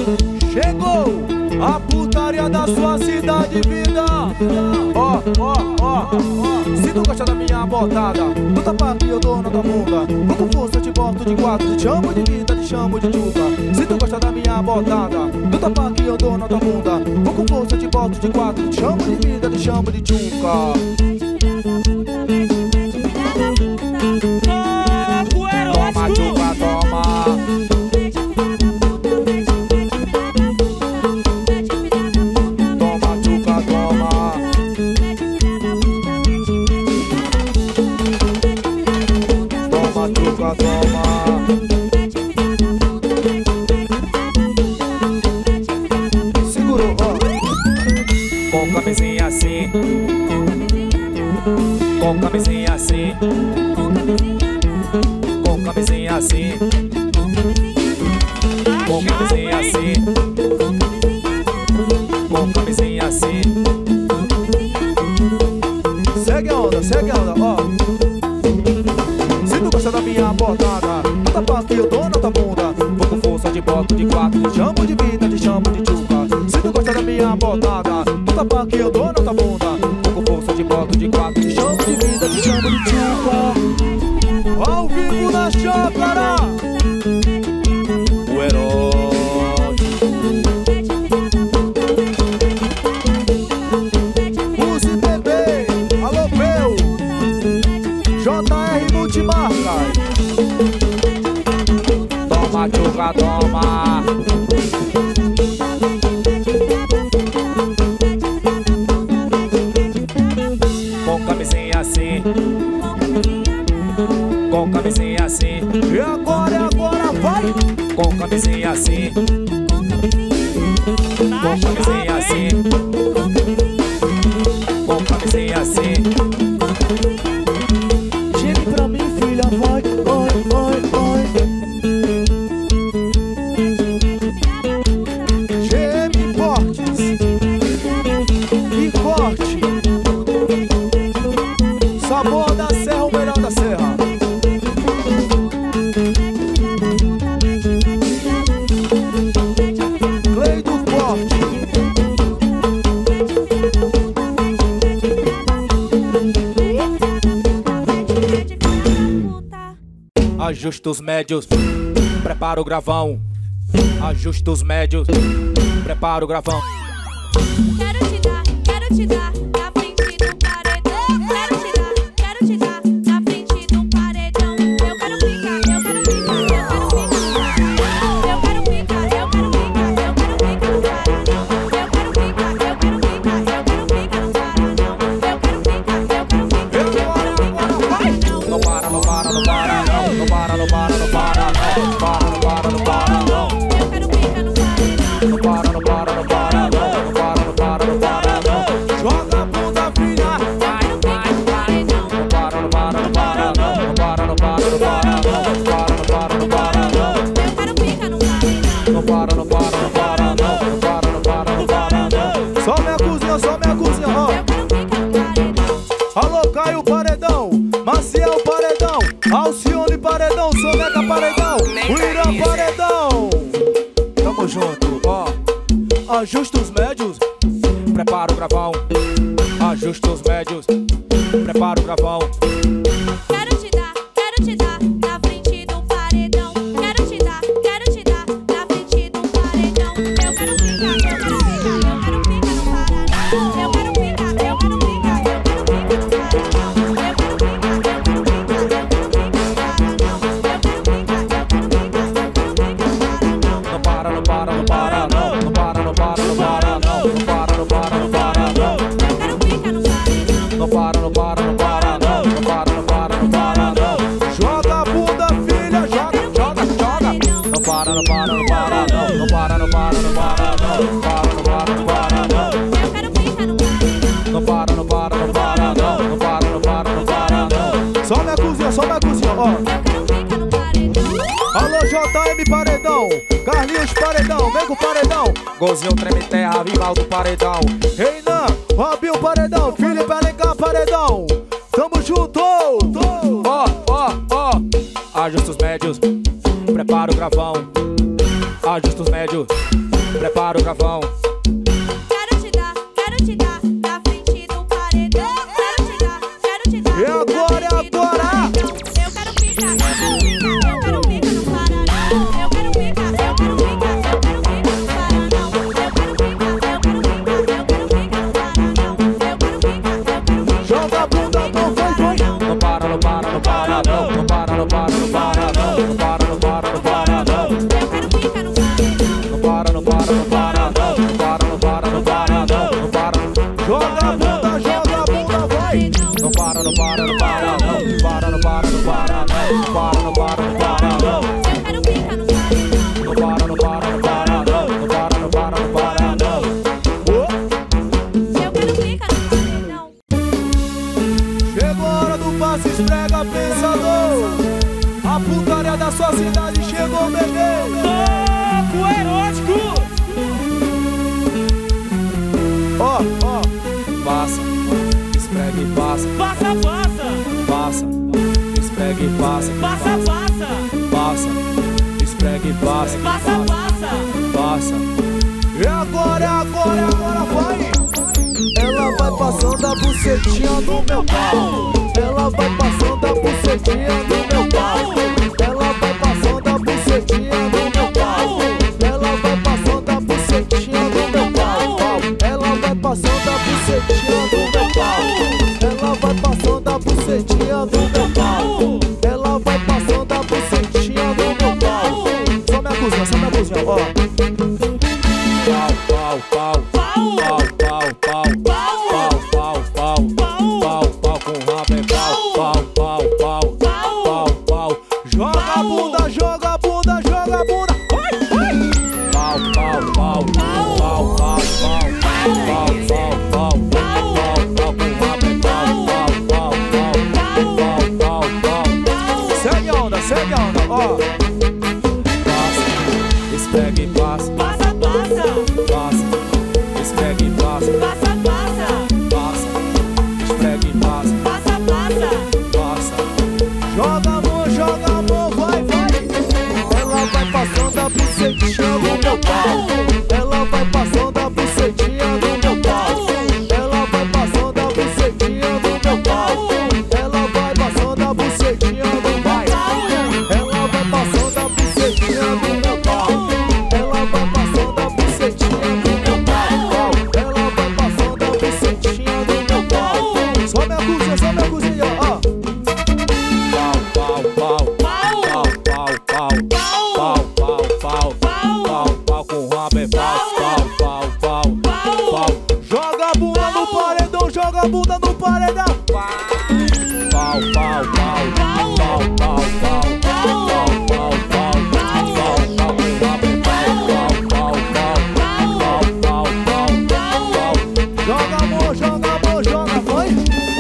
Chegou a putaria da sua cidade, vida. Ó, ó, ó, ó. Se tu gosta da minha botada, tu tapa aqui, eu dou na tua bunda. Vou com força, eu te boto de quatro. Te chamo de vida, te chamo de tchuca. Se tu gosta da minha botada, tu tapa aqui, eu dou na tua bunda. Vou com força, eu te boto de quatro. Te chamo de vida, te chamo de tchuca. Toma, tchuca, toma. Segurou, ó. Com camisinha assim, com camisinha assim, com camisinha assim, com camisinha assim, com camisinha assim. Segue a onda, ó. Se tu gosta da minha botada, tu tapa aqui, eu dou na tua bunda. Vou com força, de boto de quatro. Te chamo de vida, te chamo de tchuca. Se tu gosta da minha botada, tu tapa aqui, eu dou na tua bunda. Vou com força, de boto de quatro. Te chamo de vida, te chamo de tchuca. Ao vivo na chácara, o herói. Use bebê, alô meu, JR Multimarcas. Toma, tchuca, toma. Com camisinha assim, com camisinha assim. E agora vai. Com camisinha assim, com camisinha assim, com camisinha assim. Geme pra mim, filha, vai, vai, vai, vai. Geme fortes e corte. Sabor da serra, o melhor da serra. Clay do corte. Ajusta os médios, prepara o gravão. Ajusta os médios, prepara o gravão. Quero te dar na frente do paredão. Quero te dar na frente do paredão. Eu quero ficar, eu quero ficar, eu quero ficar. Eu quero ficar, eu quero ficar no paredão. Eu quero ficar, eu quero ficar, eu quero ficar no paredão. Eu quero ficar, eu quero ficar, eu quero ficar no paredão. Não para, não para, não para, não. Não para, não para, não para, não. Não para, não para, não para, não. Eu quero ficar no paredão. Não para, não para, não para, não. Não para, não para, não para, não. Joga a bunda, filha. Vai, vai, vai. Não para, não para, não para, não. Não para, não para, não para, não. Não para, não para, não para, não. Eu quero ficar no paredão. Não para, não para, não para, não. Não para, não para, não para, não. Só minha cozinha, ó. Eu quero ficar no paredão. Alô, Caio Paredão, Maciel Paredão, Alcione Paredão, Soneca Paredão, Irã Paredão. Tamo junto, ó. Ajusta os médios, prepara o gravão. Ajusta os médios, prepara o gravão. Quero te dar na frente do paredão. Quero te dar na frente do paredão. Eu quero ficar, eu quero ficar, eu quero ficar no paredão. Eu quero ficar, eu quero ficar, eu quero ficar no paredão. Eu quero ficar, eu quero ficar, eu quero ficar no paredão. Não para, não para, não para, não. Não para, não para, não para, não. Não para, não para, não para, não. Eu quero ficar no paredão. Não para, não para, não para, não. Não para, não para, não para, não. Joga a bunda, filha, joga, joga, joga. Não para, não para, não para, não. Não para, não para, não para, não. Não para, não para, não para, não. Eu quero ficar no paredão. Não para, não para, não para, não. Não para, não para, não para, não. Só minha cozinha, ó. Eu quero ficar no paredão. Alô, JM Paredão, Carlinhos Paredão, vem com o paredão. Golzinho treme terra, Vivaldo Paredão. Reinan, Robinho Paredão, Felipe Alencar Paredão. Tamo junto! Ó, ó, ó. Ajusta os médios, prepara o gravão. Ajusta gostos médios. Prepara o gravão. Quero te dar na frente do paredão. Quero te dar E agora, na frente do paredão. Eu quero picar, eu quero picar no paranão. Eu quero picar, eu quero picar no paranão. Eu quero picar, eu quero picar no paranão. Eu quero picar. Joga a bunda, não vai. Não para, não para, não para, não. Não para, não para, não para, não. Não para, não para, não para, não. Eu quero picar no paredão. Não para, não para, não para, não. Não para, não para, não para, não. Não para. Joga a bunda, vai. Não para, não para, não para, não. Não para, não para, não para, não. Não para, não para, não para, não. Eu quero picar no paredão. Não para, não para, não para, não. Não para, não para, não para, não. Eu quero picar no paredão. Chegou a hora do passe, esfrega, pensador. A putaria da sua cidade chegou, bebê. Toco erótico. Ó, passa, esfrega e passa. Passa, passa. Passa, esfrega e passa. Passa, passa. Passa, esfrega e passa. Passa, passa. Passa. E agora vai. Ela vai passando a bucetinha no meu pau. Ela vai passando a bucetinha no meu pau. Ela vai passando a bucetinha no meu pau. Ela vai passando a bucetinha no meu pau. Ela vai passando a bucetinha no meu pau. Ela vai passando a bucetinha no meu pau. Ela vai passando a bucetinha no meu pau. Só minha cozinha, ó. Pau, pau, pau, pau, pau, pau, pau, pau, pau, pau com rabo é pau, pau, pau, pau, pau. Joga a bunda, joga a bunda, joga a bunda. Pau, pau, pau, pau, pau, pau, pau, pau, pau, pau com rabo é pau, pau, pau, pau, pau. Segue a onda, ó. Passa, esfrega e passa. Passa, passa. Passa, esfrega e passa. Passa, passa. Passa, esfrega e passa. Passa, passa. Passa. Joga a mão, vai. Ela vai passando a bucetinha no meu pau. Ela vai passando a bucetinha no meu pau. Ela vai passando a bucetinha no meu pau. Ela vai passando a bucetinha no meu pau. Ela vai passando a bucetinha no meu pau. Ela vai passando a bucetinha no meu pau. Ela vai passando a bucetinha no meu pau. Só minha cozinha, ó. Pau, pau, pau, pau, pau, pau, pau, pau, pau, pau com rabo é pau, pau. Joga a bunda no paredão, joga a bunda no paredão. Pau, pau, pau, pau, pau, pau, pau, pau, pau com rabo é pau, pau. Joga amor, joga, vai.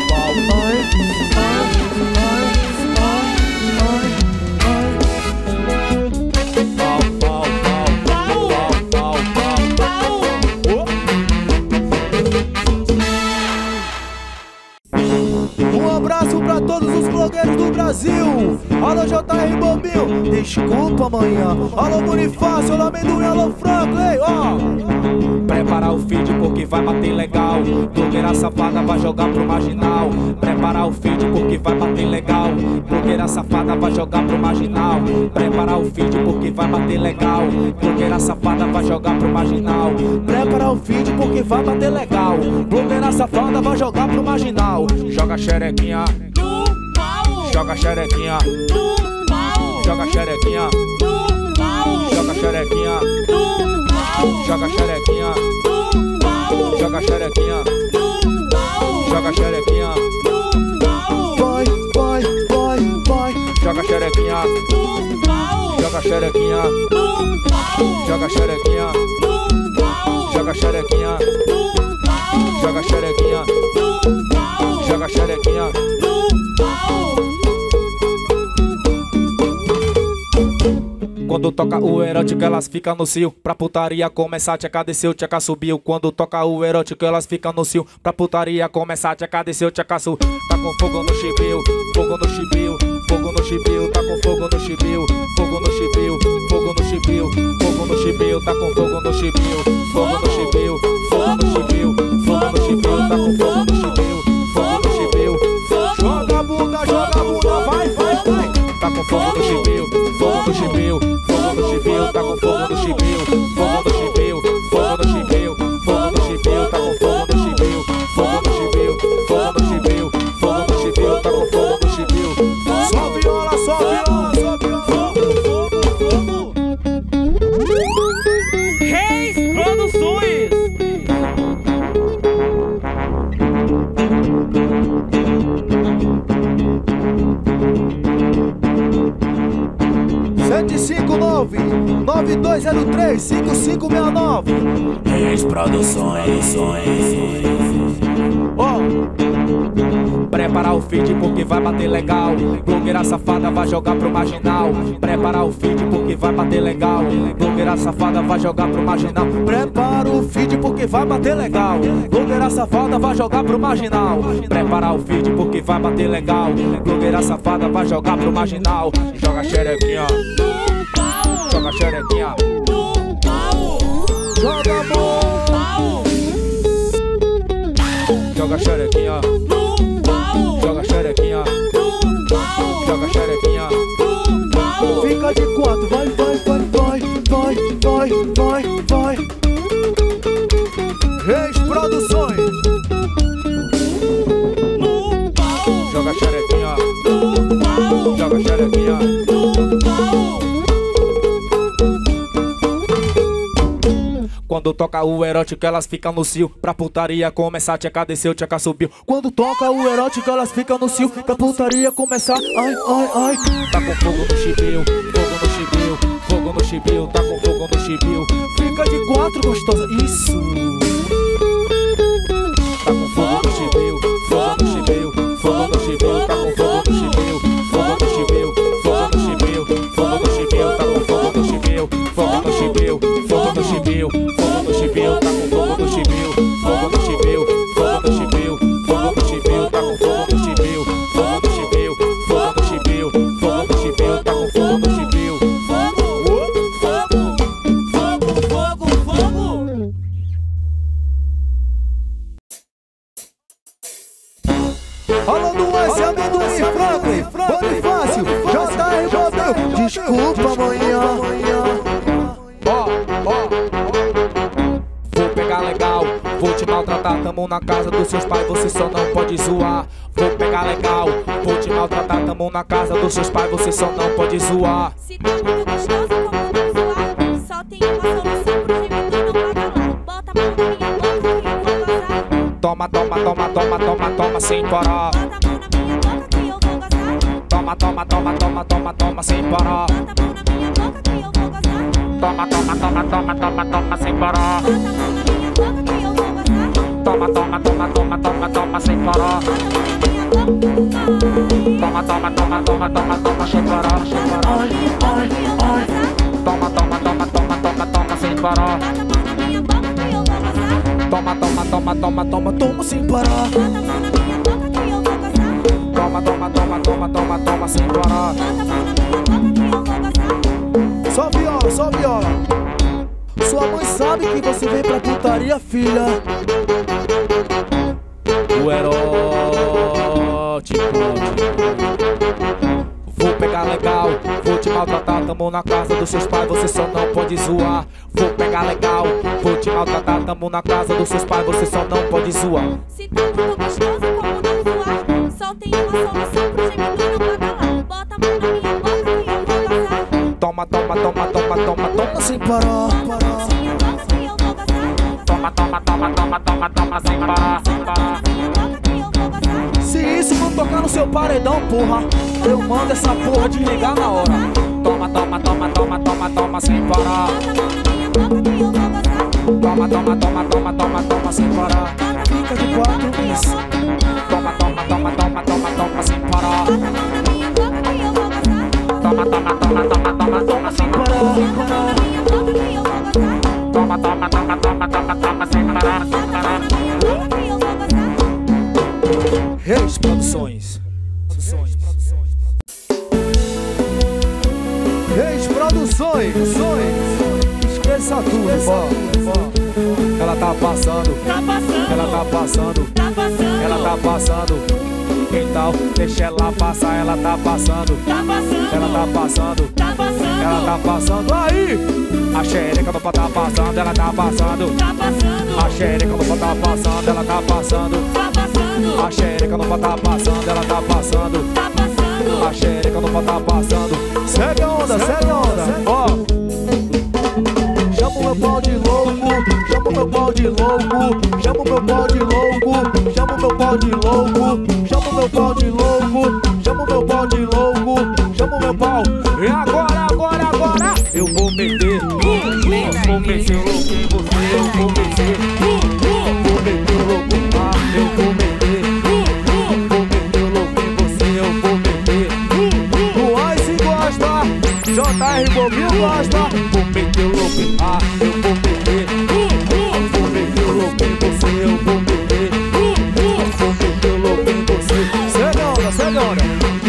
Um abraço pra todos os blogueiros do Brasil. Alô JR Bobinho, desculpa amanhã. Alô Bonifácio, alô Amendoim, alô Franklin, ó. Preparar o feed porque vai bater legal. Blogueira safada vai jogar pro marginal. Preparar o feed porque vai bater legal. Blogueira safada vai jogar pro marginal. Preparar o feed porque vai bater legal. Blogueira safada vai jogar pro marginal. Preparar o feed porque vai bater legal. Blogueira safada vai jogar pro marginal. Joga xerequinha, No pau. joga xerequinha, No pau. joga xerequinha, No pau. joga xerequinha, No pau. joga xerequinha, No pau. joga xerequinha, No pau. joga xerequinha. No pau. Vai, joga xerequinha, No pau. joga xerequinha, No pau. joga xerequinha, No pau. joga xerequinha, No pau. joga xerequinha, No pau. joga xerequinha. No pau. Quando toca o erótico elas ficam no cio. Pra putaria começar, tcheca desceu, tcheca subiu. Quando toca o erótico elas ficam no cio. Pra putaria começar, tcheca desceu, tcheca subiu. Tá com fogo no chibio, fogo no chibio, fogo no chibio. Tá com fogo no chibio, fogo no chibio, fogo no chibio, fogo no chibio. Tá com fogo no chibio, fogo no chibio, fogo no chibio, fogo no chibio. Tá com fogo no chibio, fogo no chibio. Joga a bunda, vai, vai, vai. Tá com fogo no chibio, fogo no chibio, fogo no chibio. Tá com fogo no chibio, fogo no chibio, fogo no chibio, fogo no chibio. Tá com fogo no chibio, fogo no chibio, fogo no chibio, fogo no chibio. Tá com fogo no chibio. Só viola, só viola, só viola. Fogo, Reis Produções. (759-9203-5569). Reis Produções. Prepara o feed porque vai bater legal. Blogueira safada vai jogar pro marginal. Prepara o feed porque vai bater legal. Blogueira safada vai jogar pro marginal. Prepara o feed porque vai bater legal. Blogueira safada vai jogar pro marginal. Prepara o feed porque vai bater legal. Blogueira safada vai jogar pro marginal. Joga xerequinha, joga xerequinha, joga amor, joga xerequinha, joga xerequinha, joga xerequinha. Fica de quatro, vai, vai, vai, vai, vai, vai, vai, vai. Reis Produções. Joga xerequinha, joga xerequinha. Quando toca o erótico elas ficam no cio. Pra putaria começar, tcheca desceu, tcheca subiu. Quando toca o erótico elas ficam no cio. Pra putaria começar, ai, ai, ai. Tá com fogo no chibio, fogo no chibio, fogo no chibio. Tá com fogo no chibio. Fica de quatro, gostosa, isso. Tá com fogo no chibio, fogo no chibio, fogo no chibio. Tá com fogo no chibio, fogo no chibio, fogo no chibio, fogo no chibio. Tá com fogo no chibio, fogo no chibio, fogo no chibio. Tá com fogo no chibio, fogo no chibio, fogo no chibio, fogo no chibio. Tá com fogo no chibio, fogo no chibio, fogo no chibio, fogo no chibio. Tá com fogo no chibio. Fogo. Alô do Esse, Amendoim, Franklin, Bonifácio, J.R. Bobel. Desculpa amanhã. Vou pegar legal, vou te maltratar. Tamo na casa dos seus pais, você só não pode zoar. Vou pegar legal, vou te maltratar. Tamo na casa dos seus pais, você só não pode zoar. Se tá muito gostoso, como não zoar? Só tem uma solução pro gemido não vai calar. Bota a mão na minha boca que eu vou gozar. Toma, toma, toma, toma, toma, toma, sem parar. Bota a mão na minha boca que eu vou gozar. Toma, toma, toma, toma, toma, toma, sem parar. Bota a mão na minha boca que eu vou gozar. Toma, toma, toma, toma, toma, toma, sem parar. Bota a mão na minha boca que eu vou gozar. Toma, toma, toma, toma, toma, toma, sem parar. Bota a mão na minha boca. Toma, toma, toma, toma, toma, toma, sem parar, sem parar. Toma, toma, toma, toma, toma, toma, sem parar. Bota a mão na minha boca que eu vou gozar. Toma, toma, toma, toma, toma, toma, sem parar. Bota a mão na minha boca que eu vou gozar. Toma, toma, toma, toma, toma, toma, sem parar. Bota a mão na minha boca que eu vou gozar. Só viola, só viola. Sua mãe sabe que você vem pra putaria, filha. O erótico. Vou pegar legal, vou te maltratar. Tamo na casa dos seus pais, você só não pode zoar. Vou pegar legal, vou te maltratar. Tamo na casa dos seus pais, você só não pode zoar. Se tá muito gostoso, como não zoar? Só tem uma solução pro gemido não vai calar. Bota a mão na minha boca que eu vou gozar. Toma, toma, toma, toma, toma, toma, sem parar. Bota a mão na minha boca que eu vou gozar. Toma, toma, toma, toma, toma, toma, sem parar, sem Bota a mão parar. na minha boca que eu vou gozar. Se isso não tocar no seu paredão, porra, eu mando essa porra desligar na hora. Toma, toma, toma, toma, toma, toma, sem parar. Bota a mão na minha boca que eu vou gozar. Toma, toma, toma, toma, toma, toma, sem parar. Fica de quatro, isso. Toma, toma, toma, toma, toma, toma, sem parar. Bota a mão na minha boca que eu vou gozar. Toma, toma, toma, toma, toma, toma, toma, sem parar. Toma, toma, toma, toma, toma, toma, sem parar, sem parar. Reis Produções. Reis Produções. Esqueça tudo, ela tá passando, ela tá passando, ela tá passando. Então deixa ela passar, ela tá passando, ela tá passando, ela tá passando. Aí, a xereca não pode tá passando, ela tá passando. A xereca não pode tá passando, ela tá passando. A xereca não pode tá passando, ela tá passando. A xereca não pode tá passando. Segue a onda, ó. Chama o meu pau de louco, chama o meu pau de louco, chama o meu pau de louco, chama o meu pau de louco, chama o meu pau de louco, chama o meu pau de louco, chama o meu pau. E agora, eu vou meter, vou meter o louco em você, eu vou meter o louco, eu vou meter o louco em você, eu vou meter. O Ice gosta, JR Bobinho gosta, vou meter o louco, eu vou meter o louco em você, eu vou meter o louco em você. Segue a onda.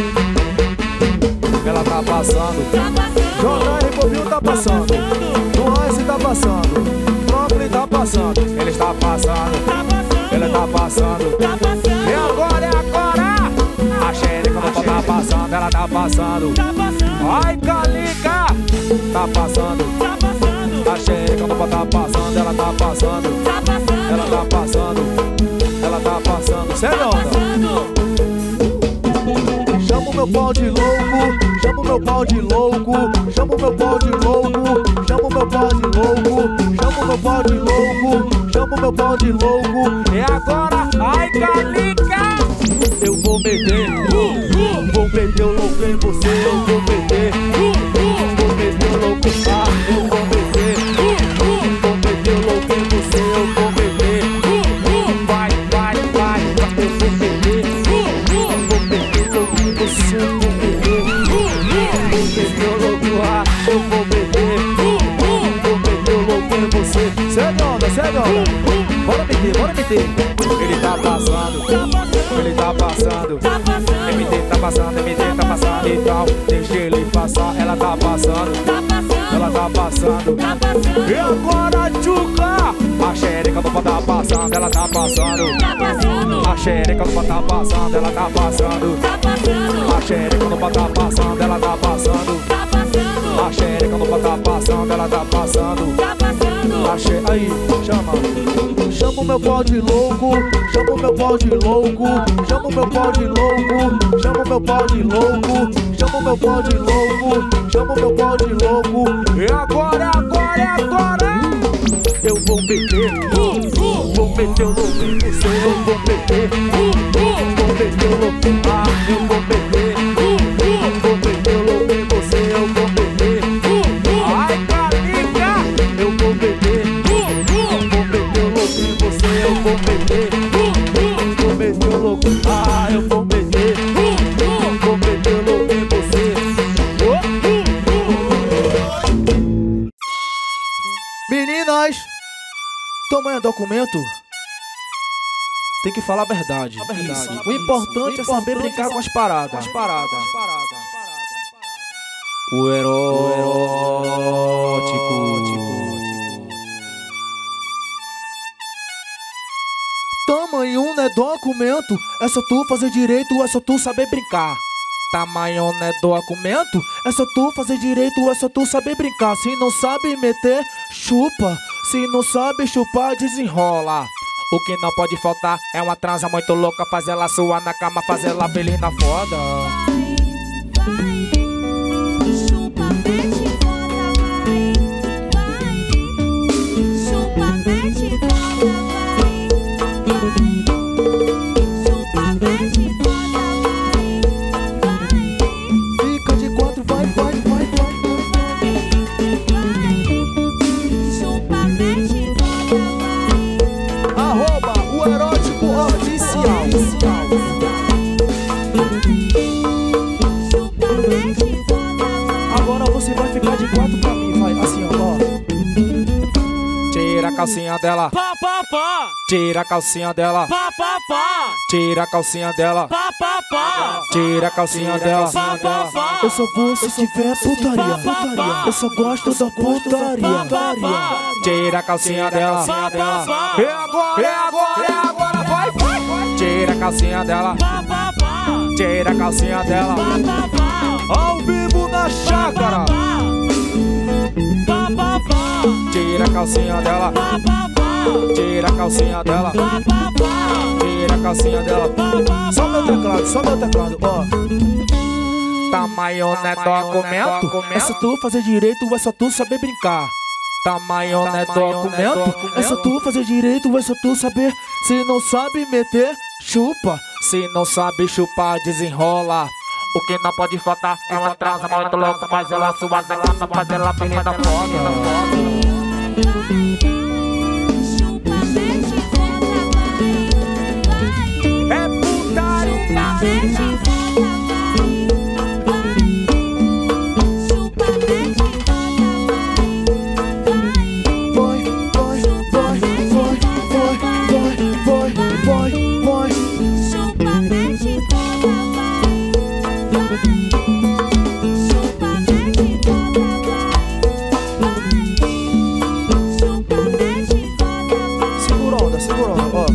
Ela tá passando, JR Bobinho tá passando, o Ice tá passando, Franklin tá passando, ele está passando, ela tá passando. E agora, a xereca não tá passando, ela tá passando. Ai, Calica, tá passando. A xereca não tá passando, ela tá passando. Ela tá passando, ela tá passando. Segue a onda. Chama o meu pau de louco, chama o meu pau de louco, chama o meu pau de louco, chama o meu pau de louco, chama o meu pau de louco, chama o meu pau de louco. E agora, ai, Calica, eu vou meter o louco em você, eu vou meter o louco, eu vou meter o louco em você, eu vou meter. Vai, eu vou meter o louco em você, eu vou meter o louco, eu vou meter o louco em você. Segue a onda. Bora meter. Ele tá passando, ele tá passando. MT tá passando, então deixa ele passar. Ela tá passando, ela tá passando. E agora, Tchuca, a xereca não pode tá passando, ela tá passando. A xereca não pode tá passando, ela tá passando. A xereca não pode tá passando, ela tá passando. A xereca não pode tá passando, ela tá passando. Aí, chama o meu pau de louco, chama o meu pau de louco, chama o meu pau de louco, chama o meu pau de louco, chama o meu pau de louco, chama o meu pau de louco. E agora, eu vou meter o louco em você, eu vou meter o louco, eu vou meter o louco em você, eu vou meter. Ai, Calica, eu vou meter o louco em você, eu vou meter o louco, eu vou meter o louco em você. Meninas, tamanho documento, tem que falar a verdade. O importante é saber brincar com as paradas. O erótico. Tamanho não é documento, é só tu fazer direito, é só tu saber brincar. Tamanho não é documento, é só tu fazer direito, é só tu saber brincar. Se não sabe meter, chupa. Se não sabe chupar, desenrola. O que não pode faltar é uma transa muito louca, fazer ela suar na cama, fazer ela feliz na foda. Chupa, mete foda, vai. Chupa, mete foda, vai. Chupa, mete foda, vai. Fica de quatro, vai. Chupa, mete foda, @o erótico oficial. Tira a calcinha dela, pá, pá, pá. tira a calcinha dela, Pá, pá, pá. tira a calcinha dela, Pá, pá, pá. tira a calcinha dela. Pá, pá, pá. Eu só vou se tiver putaria. Eu só gosto da putaria. Tira a calcinha dela. Pá, pá, pá. É agora, vai. Tira a calcinha dela, Pá, pá, pá. tira a calcinha dela. Pá, pá, pá. Ao vivo na chácara. Pá, pá, pá. Tira a calcinha dela, Pá, pá, pá. tira a calcinha dela, Pá, pá, pá. tira a calcinha dela. Pá, pá, Só meu teclado, ó. Tamanho não é documento, É só tu fazer direito, é só tu saber brincar. tamanho não é documento. É só tu fazer direito, é só tu saber. Se não sabe meter, chupa. Se não sabe chupar, desenrola. O que não pode faltar é uma transa muito louca. Faz ela suar, faz ela pedir da foda. Chupa, mexe, volta, vai. É putaria. Mexe, volta, vai. Chupa, mexe, volta, vai. Vai. Chupa, mexe, volta, vai. Chupa, mexe, volta, vai. Chupa, mexe, volta, vai. Segura onda, ó.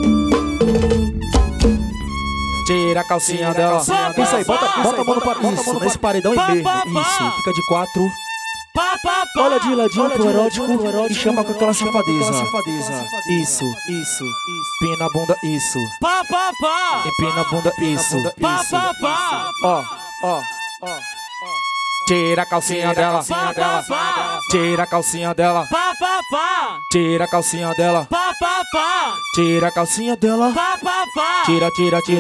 Tira a calcinha dela. Isso aí, bota a mão no paredão. Isso, nesse paredão aí mesmo. Isso, fica de 4. pá, pá, pá. Olha de ladinho pro erótico e chama com aquela safadeza. Isso. Empina a bunda, isso. Pá, pá, pá. Empina a bunda, isso. Pá, pá, pá. Ó. Tira a calcinha dela. Pá, pá, pá. Tira a calcinha dela. Pá, pá, pá. Tira a calcinha dela. Pá, pá, pá. Tira a calcinha dela. Pá, pá, pá. Tira.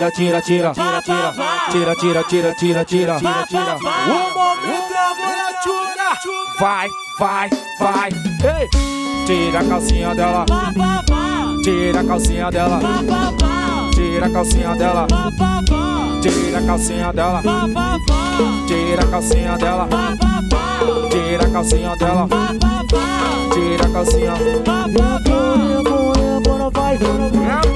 O momento é agora, tchura. Vai. Ei. Tira a calcinha dela. Pá, pá, pá. Tira a calcinha dela. Pá, pá, pá. Tira a calcinha dela. Pá, pá, pá. Tira a calcinha dela. Pá, pá, pá. Tira a calcinha dela. Pá, pá, pá. Tira a calcinha dela. Pá, pá, pá. Tira a calcinha. Pá, pá, pá. Agora vai. É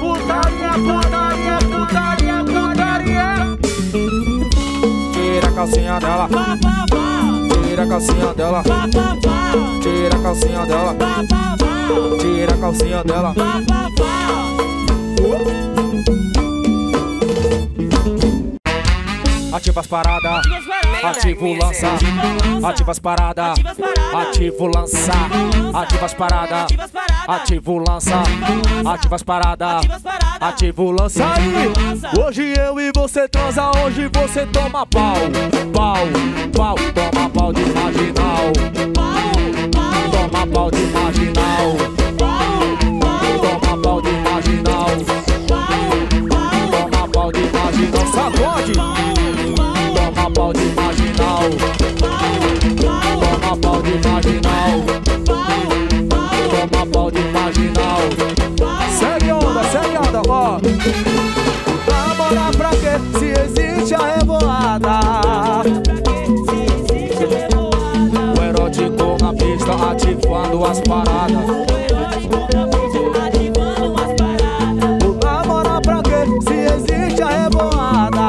putaria. Tira a calcinha dela. Pá, pá, pá. Tira a calcinha dela. Pá, pá, pá. Tira a calcinha dela. Pá, pá, pá. Tira a calcinha dela. Pá, pá, pá. Ativa as paradas. Ativa o lança. Ativa as paradas. Ativa o lança. Ativa as paradas. Ativa o lança. Ativa as paradas. Ativa o lança aí. Hoje eu e você transa, hoje você toma pau. Toma pau de marginal. Toma pau de marginal. Toma pau de marginal. Toma pau de marginal. Sacode. Toma pau de marginal. Toma pau de marginal. Toma pau de marginal. Segue onda, ó. Namorar pra quê? Se existe a revoada. O erótico na pista ativando as paradas. Namorar pra quê? Se existe a revoada.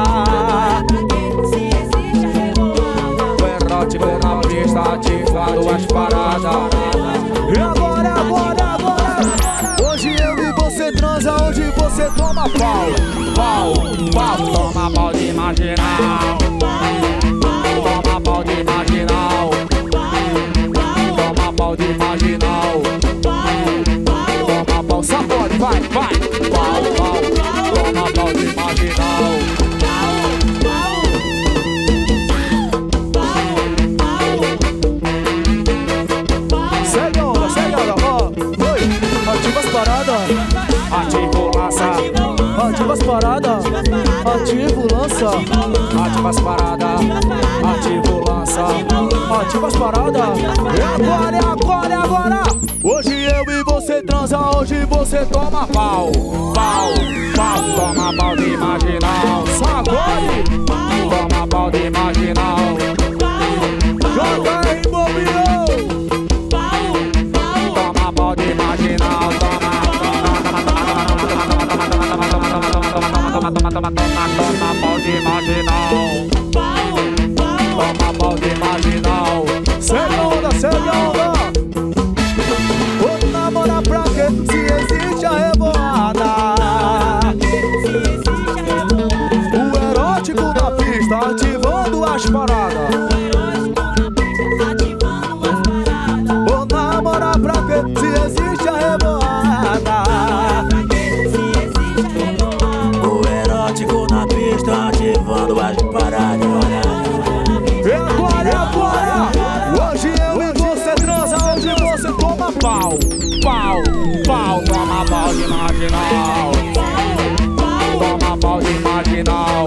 O erótico na pista ativando as paradas. E agora. Hoje eu e você transa, hoje você toma pau. Toma pau de marginal. Toma pau de marginal. Toma pau de marginal. Toma pau, sacode, vai. Pau. Toma pau de marginal. Segue onda, ó. Oi, ativa as paradas. Ativa o lança. Ativa as paradas. Ativa o lança. Ativa as paradas. Ativa o lança. Ativa as paradas. É agora. Hoje eu e você transa, hoje você toma pau. Toma pau de marginal. Sacode. Toma pau de marginal. Joga aí, bobião. Toma pau de marginal. toma pau de marginal. Toma pau de marginal. Segue onda, segue onda. Vou namorar pra quê? Se existe a revoada. O erótico na pista, ativando as paradas. Vou namorar pra quê? Se existe a revoada. O erótico na pista ativando as paradas. É agora, é agora. Hoje eu e você transa, hoje você toma pau. Pau, pau, toma pau de marginal. Toma pau de marginal.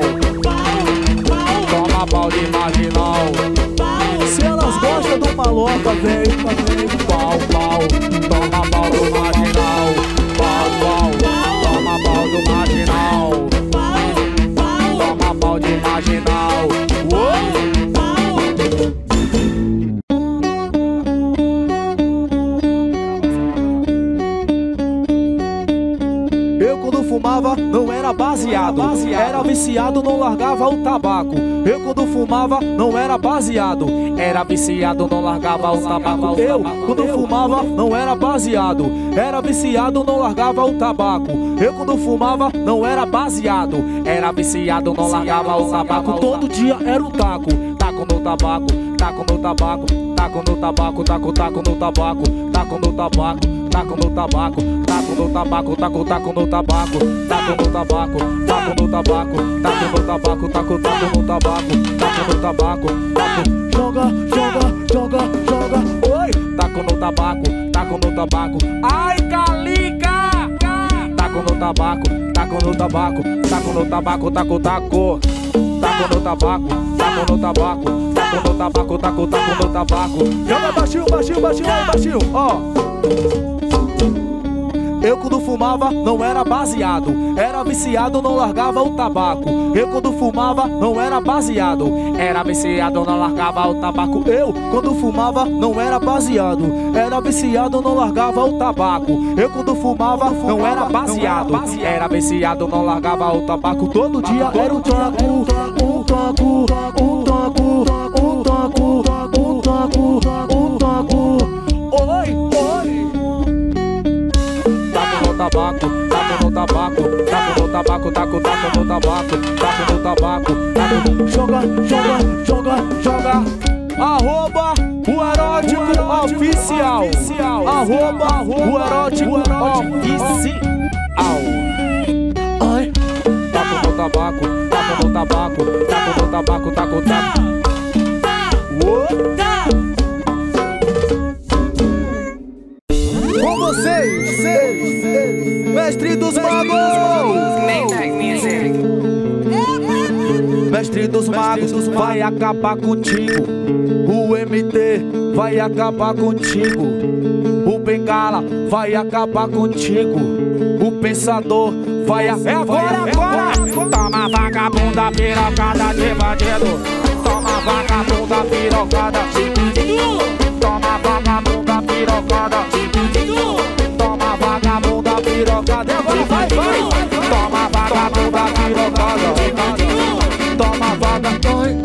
Toma pau de marginal. Se elas gostam do maloca, vem. Pau, pau, toma pau do marginal. Pau, pau, toma pau do marginal. Toma pau de marginal. Eu quando fumava não era baseado, era viciado, não largava o tabaco. Eu quando fumava não era baseado, Era viciado, não largava o tabaco. eu quando fumava não era baseado, era viciado, não largava o tabaco. Eu quando fumava não era baseado, Era viciado, não largava o tabaco. todo dia era um taco. Taco no tabaco, taco no tabaco, taco no tabaco, taco no tabaco, taco no tabaco, taco no tabaco, taco no tabaco, taco no tabaco, taco no tabaco, taco no tabaco, taco no tabaco, taco no tabaco, taco no tabaco, taco. Joga, oi. Taco no tabaco, ai calica! Taco no tabaco, taco no tabaco, taco no tabaco, taco. Taco no tabaco, taco no tabaco, taco no tabaco, taco no tabaco. Joga baixinho, aí baixinho, ó. Eu quando fumava não era baseado, era viciado, não largava o tabaco. Eu quando fumava não era baseado, Era viciado, não largava o tabaco. eu quando fumava não era baseado, era viciado, não largava o tabaco. Eu quando fumava não era baseado, Era viciado, não largava o tabaco. todo dia era um taco. Oi. Taco no tabaco, taco no tabaco, taco no tabaco, taco no tabaco, taco no tabaco, taco. Joga. Arroba o erótico oficial. Arroba o erótico oficial. Ai. Taco no tabaco, taco no tabaco, taco no tabaco, taco. Com vocês, mestre dos magos. Mestre dos magos vai acabar contigo. O MT vai acabar contigo. O Bengala vai acabar contigo. O Pensador vai acabar. É agora! Toma vagabunda, pirocada de bandido. Toma vagabunda, pirocada de bandido. Toma vagabunda, pirocada de bandido. Toma vagabunda, pirocada. Agora vai! Toma vagabunda, pirocada de bandido. Toma vagabunda,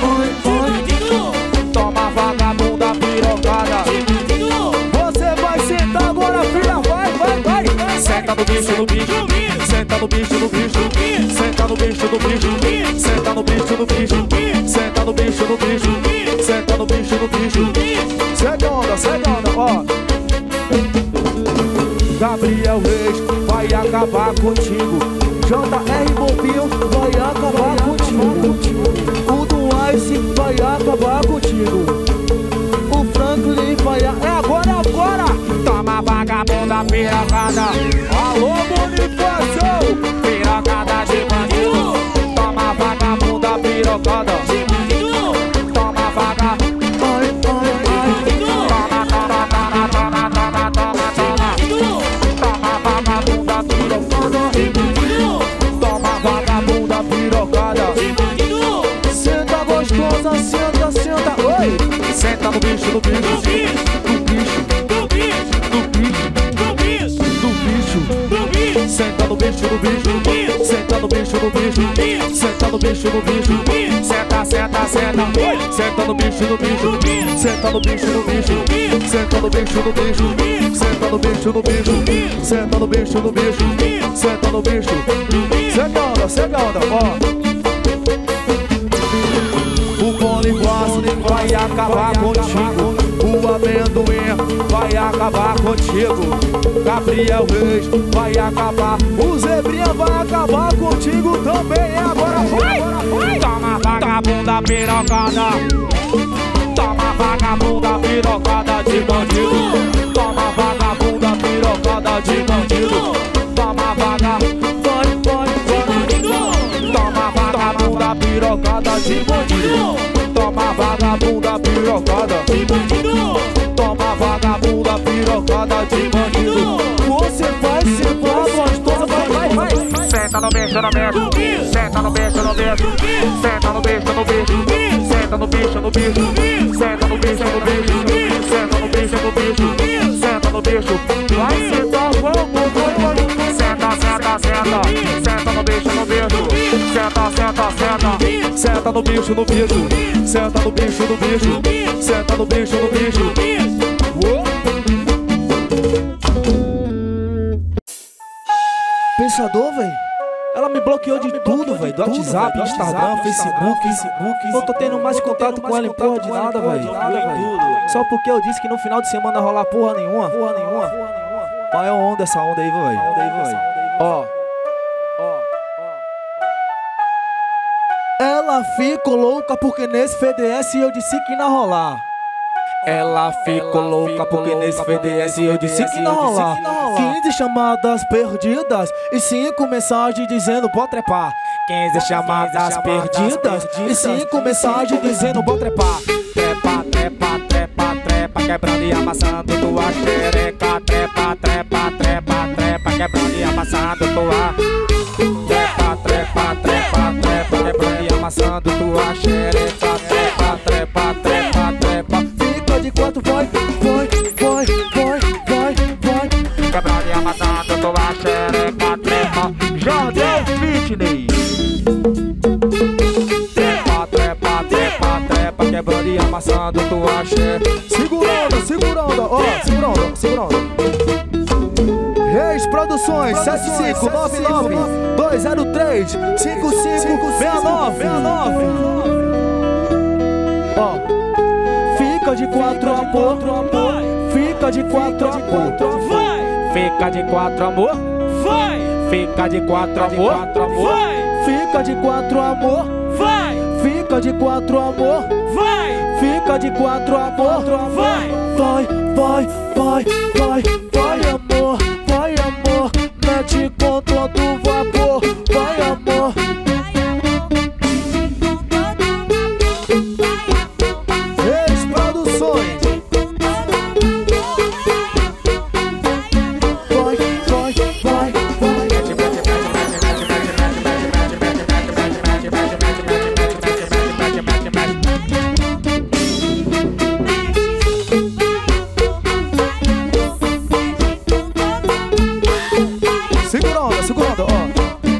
toma vagabunda, pirocada de bandido. Você vai sentar agora, filha, vai! Senta no bicho, no bicho. Senta no bicho, no bicho. Senta no bicho, no bicho. Senta no bicho, no bicho. Senta no bicho, no bicho. Senta no bicho, no bicho. Segue onda, ó. Gabriel Reis vai acabar contigo. JR Bobinho vai acabar contigo. O do Ice vai acabar contigo. O Franklin vai É agora! Toma vagabunda, pirocada. Alô, Bonifacio! Pirocada de bandido. Toma vagabunda, pirocada de bandido. Toma vagabunda. Vagabunda pirocada. Senta gostosa, senta, oi. Senta no bicho, no bicho. Do bicho. Senta no bicho, no bicho. Senta no bicho, no bicho. Senta no bicho, no bicho. Senta, senta, senta. Senta no bicho, no bicho. Senta no bicho, no bicho. Senta no bicho, no bicho. Senta no bicho, no bicho. Senta no bicho, no bicho. Senta no bicho. Sega onda, ó. O Cone vai acabar contigo. O amendoim vai acabar contigo. Gabriel Reis vai acabar. O Zebrinha vai acabar contigo também. Agora vai! Toma vagabunda pirocada. Toma vagabunda pirocada de bandido. Toma vagabunda pirocada de bandido. Toma vagabunda. Toma vagabunda pirocada de bandido. Toma vagabunda pirocada de bandido. Toma vagabunda pirocada de bandido. Você vai sentar gostosa, vai. Senta no bicho, no bicho. Senta no bicho, no bicho. Senta no bicho, no bicho. Senta no bicho, no bicho. Senta no bicho, no bicho. Senta no bicho, no bicho. Senta no bicho. Vai sentar, vamos. Senta, senta, senta. Senta no bicho, no bicho. Senta, senta, senta. Senta no bicho, no bicho. Senta no bicho, no bicho. Senta no bicho, no bicho. Pensador, véi. Ela me bloqueou de tudo, velho. Do WhatsApp, Instagram, Facebook. Não tô tendo mais contato com ela em porra de nada, velho. Só porque eu disse que no final de semana rolar porra nenhuma. Mas é onda essa onda aí, velho. Ó. Ela ficou louca porque nesse FDS eu disse que não rolar. Ela ficou louca porque nesse FDS eu disse que não rolar. 15 chamadas perdidas e 5 mensagens dizendo bota trepar. 15 chamadas perdidas e 5 mensagens dizendo bota trepar. Trepa, trepa, trepa, trepa, quebrando e amassando tua xereca. Trepa, trepa, trepa, trepa, quebrando e amassando tua. Trepa, trepa, trepa, trepa, quebrando e amassando tua xereca. Trepa, trepa, trepa, trepa. De quatro, vai. Quebrando e amassando tua xereca, trepa. Jardel Fitness. Trepa, trepa, trepa, trepa. Quebrando e amassando tua xereca. Segurando, ó, segurando. Reis Produções 7599-203-5569. Ó. Fica de quatro, amor. Fica de quatro, amor. Fica de quatro, amor. Fica de quatro, amor. Fica de quatro, amor. Fica de quatro, amor. Fica de quatro, amor. Vai, amor. Vai, amor. Mete com todo vapor. Vai, amor. Segurando, ó.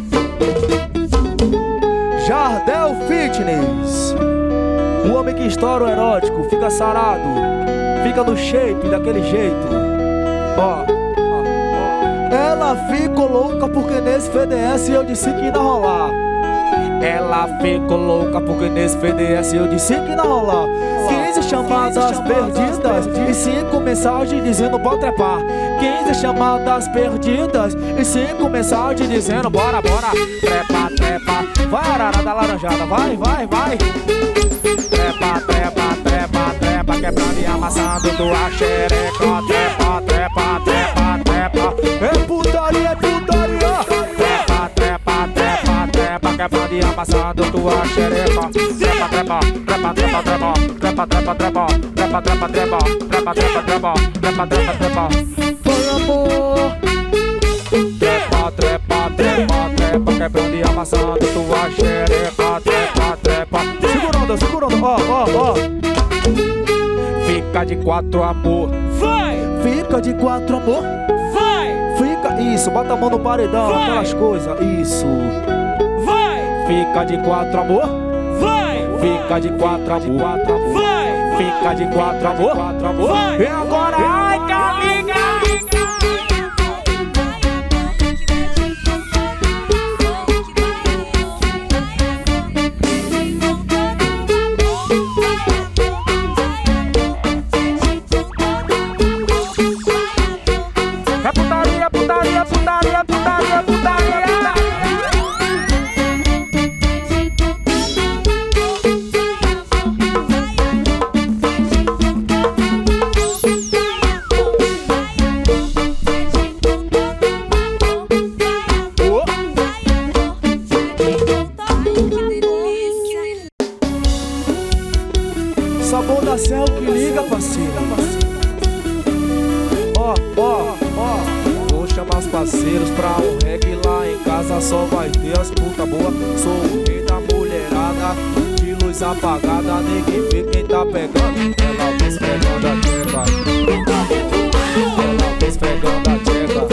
Jardel Fitness. O homem que estoura o erótico, fica sarado, fica no shape daquele jeito. Ó. Ela ficou louca porque nesse FDS eu disse que não rolar. Ela ficou louca porque nesse FDS eu disse que não rolar. 15 chamadas perdidas e 5 mensagens dizendo bora trepar. 15 chamadas perdidas e 5 mensagens dizendo bora. Trepa, trepa, vai arara da laranjada, vai. Trepa, trepa, trepa, trepa, quebrando e amassando tua xereca. Trepa, trepa, trepa, trepa, é putaria. Trepa, trepa, trepa, trepa, quebrando e amassando tua xereca. Trepa, trepa, trepa, trepa, trepa, trepa, trepa, trepa, trepa, trepa, trepa, trepa, trepa, trepa, trepa, trepa, trepa. Foi amor. Trepa, trepa, trepa, trepa, quebrando e amassando tua xereca. Trepa, trepa. Segurando, ó. Fica de quatro, amor. Fica de quatro, amor. Fica, isso, bota a mão no paredão, aquelas coisas, isso. Fica de quatro, amor. Vai, Fica de quatro, amor. vai, Fica de quatro, amor. vai. E agora, ai, caminha. É putaria, putaria, putaria, putaria, putaria. Sabor da Serra que liga, parceiro. Ó, ó, ó. Vou chamar os parceiros pra um reggae lá em casa. Só vai ter as puta boa. Sou o rei da mulherada. De luz apagada, ninguém vê quem tá pegando. Ela vem esfregando a tcheca. Ela vem esfregando a tcheca.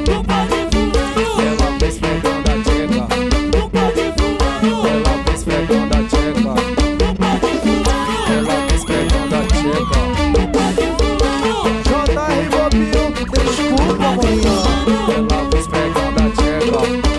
Ela vem esfregando a tcheca. Ela vem esfregando a tcheca. Ela vem esfregando a tcheca. JR Bobinho, desculpa, amanhã. Ela vem esfregando a tcheca.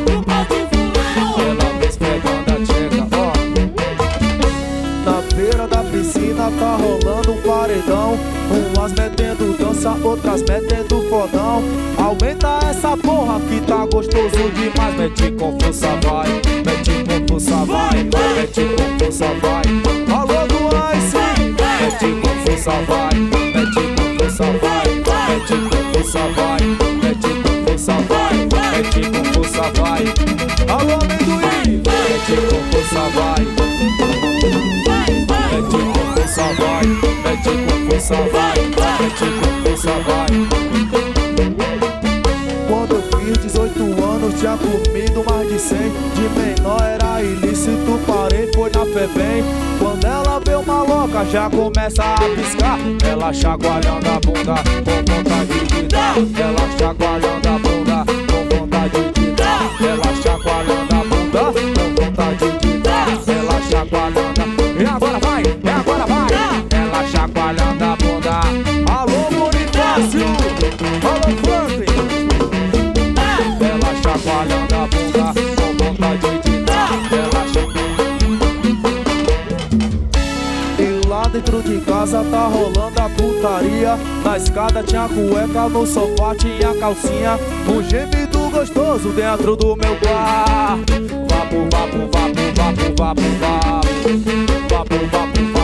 Ela vem esfregando a tcheca, ó. Na beira da piscina tá rolando um paredão. Umas metendo dança, outras metendo fodão. Aumenta essa porra que tá gostoso demais. Mete com força, vai. Mete com força, vai. Mete com força, vai. Alô do Ice. Mete com força, vai. Mete com força, vai. Mete com força, vai. Mete com força, vai. Mete com força, vai. Alô amendoim. Mete com força, vai. Mete com força, vai. Mete com força, vai. Mete com força, vai. Quando eu fiz 18 anos, tinha comido mais de 100. De menor era ilícito, parei, foi na FEBEM. Quando ela vê uma louca, já começa a piscar. Ela chacoalhando a bunda, com vontade de dar. Ela chacoalhando a bunda, com vontade de dar. Ela chacoalhando a bunda, com vontade de dar. Ela chacoalhando a... E agora vai, e agora vai. Ela chacoalhando a bunda. Alô Bonifácio, alô Franklin. Ela chacoalhando a bunda, com vontade de dar. Ela E lá dentro de casa tá rolando a putaria. Na escada tinha cueca, no sofá tinha calcinha. Um gemido gostoso dentro do meu quarto. Vapo, vapo, vapo, vapo, vapo, vapo. Vapo, vapo,